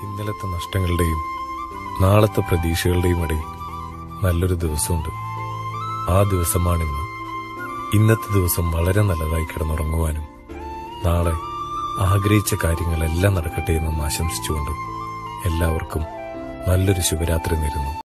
ഇന്നലത്തെ നഷ്ടങ്ങളുടെയും നാളത്തെ പ്രതീക്ഷകളുടെയും ഇടയിൽ നല്ലൊരു ദിവസമുണ്ട്. ആ ദിവസമാണിന്ന്. ഇന്നത്തെ ദിവസം വളരെ നല്ലതായി കിടന്നുറങ്ങുവാനും നാളെ ആഗ്രഹിച്ച കാര്യങ്ങളെല്ലാം നടക്കട്ടെ എന്നും ആശംസിച്ചുകൊണ്ട് എല്ലാവർക്കും നല്ലൊരു ശുഭരാത്രി നേരുന്നു.